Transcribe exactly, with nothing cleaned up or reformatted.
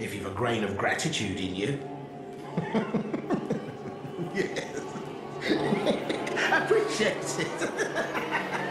if you've a grain of gratitude in you. Yes. Appreciate it.